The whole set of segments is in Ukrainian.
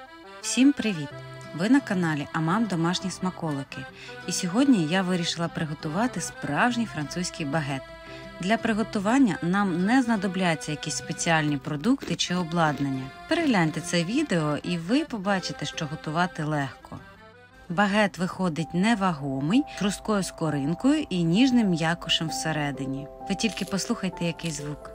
Всім привіт! Ви на каналі Амам Домашні смаколики. І сьогодні я вирішила приготувати справжній французький багет. Для приготування нам не знадобляться якісь спеціальні продукти чи обладнання. Перегляньте це відео і ви побачите, що готувати легко. Багет виходить невагомий, хрусткою скоринкою і ніжним м'якушем всередині. Ви тільки послухайте, який звук.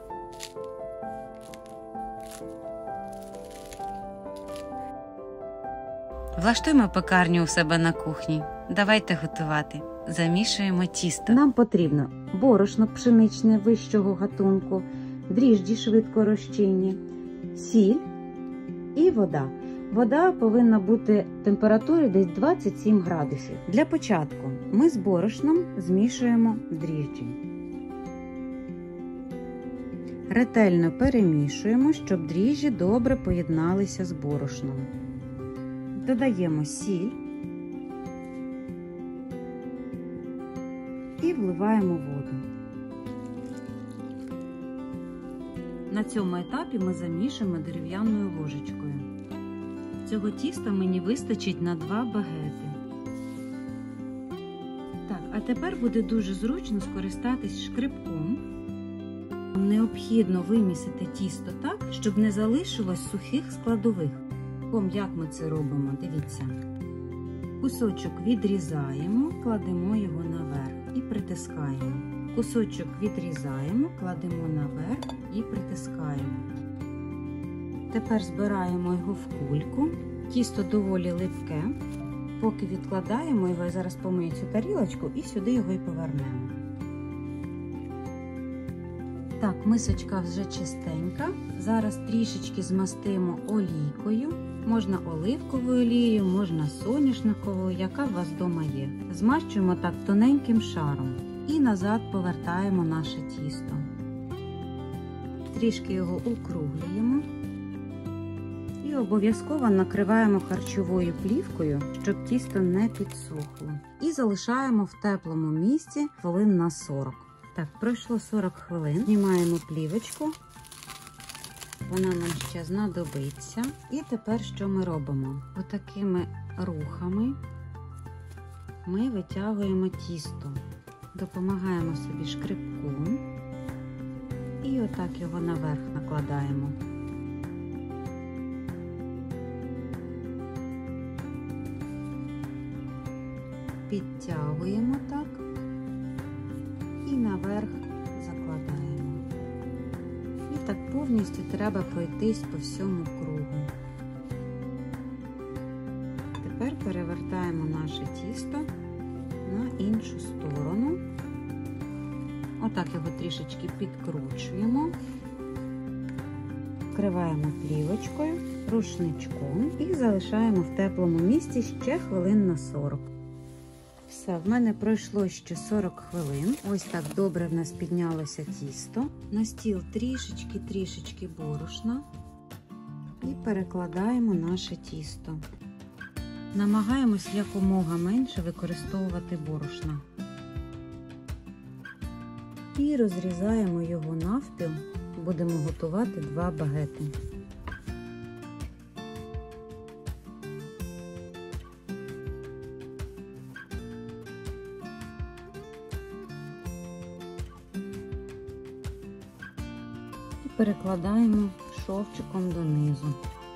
Влаштуємо пекарню у себе на кухні. Давайте готувати. Замішуємо тісто. Нам потрібно борошно пшеничне вищого гатунку, дріжджі швидкорозчинні, сіль і вода. Вода повинна бути температури десь 27 градусів. Для початку ми з борошном змішуємо дріжджі. Ретельно перемішуємо, щоб дріжджі добре поєдналися з борошном. Додаємо сіль і вливаємо воду. На цьому етапі ми замішуємо дерев'яною ложечкою. Цього тіста мені вистачить на 2 багети. Так, а тепер буде дуже зручно скористатись шкребком. Необхідно вимісити тісто так, щоб не залишилось сухих складових. Як ми це робимо? Дивіться. Кусочок відрізаємо, кладемо його наверх і притискаємо. Кусочок відрізаємо, кладемо наверх і притискаємо. Тепер збираємо його в кульку. Тісто доволі липке. Поки відкладаємо його, я зараз помию цю тарілочку і сюди його і повернемо. Так, мисочка вже чистенька. Зараз трішечки змастимо олійкою. Можна оливковою олією, можна соняшниковою, яка у вас вдома є. Змащуємо так тоненьким шаром і назад повертаємо наше тісто. Трішки його округлюємо і обов'язково накриваємо харчовою плівкою, щоб тісто не підсохло. І залишаємо в теплому місці хвилин на 40. Так, пройшло 40 хвилин. Знімаємо плівочку. Вона нам ще знадобиться. І тепер що ми робимо? Отакими рухами ми витягуємо тісто. Допомагаємо собі шкребком. І отак його наверх накладаємо. Підтягуємо так. І наверх закладаємо. І так повністю треба пройтись по всьому кругу. Тепер перевертаємо наше тісто на іншу сторону. Отак його трішечки підкручуємо. Вкриваємо плівочкою, рушничком і залишаємо в теплому місці ще хвилин на 40. Все, в мене пройшло ще 40 хвилин. Ось так добре в нас піднялося тісто. На стіл трішечки борошна. І перекладаємо наше тісто. Намагаємось якомога менше використовувати борошна. І розрізаємо його навпіл. Будемо готувати 2 багети. Перекладаємо шовчиком донизу.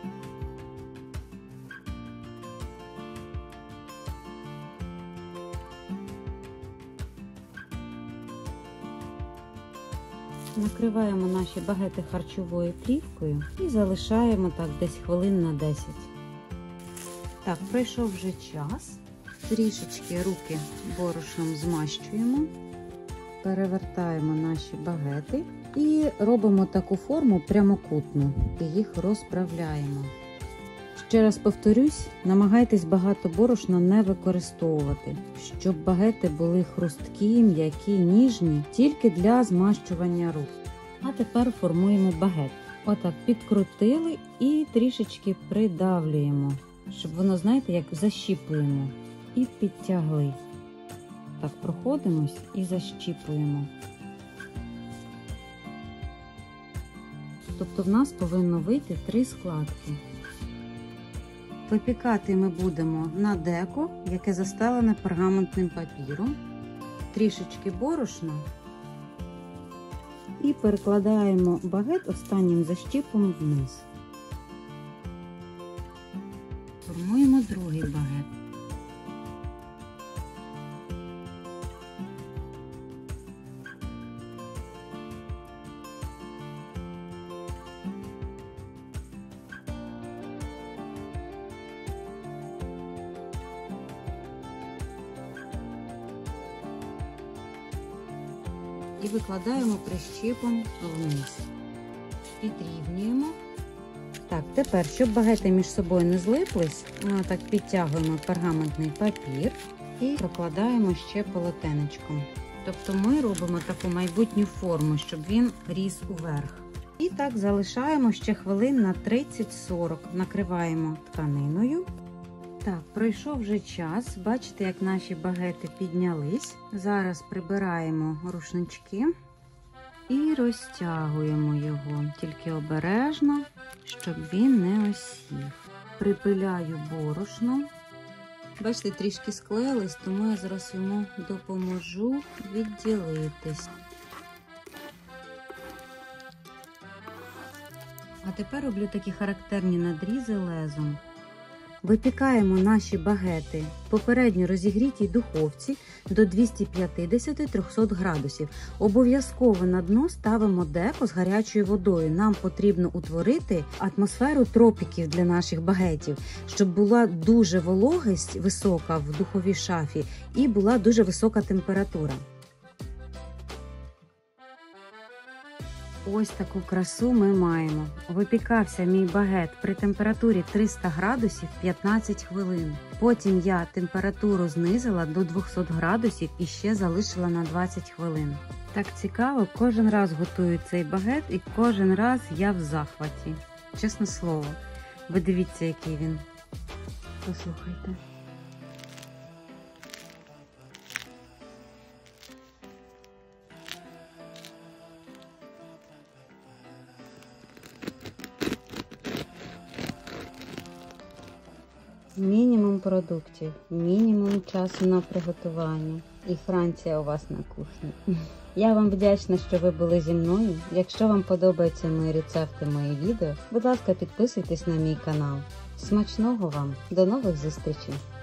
Накриваємо наші багети харчовою плівкою і залишаємо так десь хвилин на 10. Так, пройшов вже час. Трішечки руки борошном змащуємо. Перевертаємо наші багети. І робимо таку форму прямокутну і їх розправляємо. Ще раз повторюсь, намагайтесь багато борошна не використовувати, щоб багети були хрусткі, м'які, ніжні, тільки для змащування рук. А тепер формуємо багет. Отак підкрутили і трішечки придавлюємо, щоб воно, знаєте, як защіпуємо. І підтягли. Так, проходимось і защіпуємо. Тобто в нас повинно вийти 3 складки. Випікати ми будемо на деко, яке застелене пергаментним папіром, трішечки борошна і перекладаємо багет останнім защіпом вниз. Формуємо другий багет. І викладаємо прищіпом вниз. Підрівнюємо. Так, тепер, щоб багети між собою не злиплись, ми отак підтягуємо пергаментний папір і прокладаємо ще полотенечком. Тобто ми робимо таку майбутню форму, щоб він ріс уверх. І так залишаємо ще хвилин на 30-40. Накриваємо тканиною. Так, пройшов вже час. Бачите, як наші багети піднялись. Зараз прибираємо рушнички і розтягуємо його. Тільки обережно, щоб він не осів. Припиляю борошно. Бачите, трішки склеїлись, тому я зараз йому допоможу відділитись. А тепер роблю такі характерні надрізи лезом. Випікаємо наші багети в попередньо розігрітій духовці до 250-300 градусів. Обов'язково на дно ставимо деко з гарячою водою. Нам потрібно утворити атмосферу тропіків для наших багетів, щоб була дуже вологість висока в духовій шафі і була дуже висока температура. Ось таку красу ми маємо. Випікався мій багет при температурі 300 градусів 15 хвилин. Потім я температуру знизила до 200 градусів і ще залишила на 20 хвилин. Так цікаво, кожен раз готую цей багет і кожен раз я в захваті. Чесне слово. Ви дивіться, який він. Послухайте. Мінімум продуктів, мінімум часу на приготування. І Франція у вас на кухні. Я вам вдячна, що ви були зі мною. Якщо вам подобаються мої рецепти, мої відео, будь ласка, підписуйтесь на мій канал. Смачного вам! До нових зустрічей!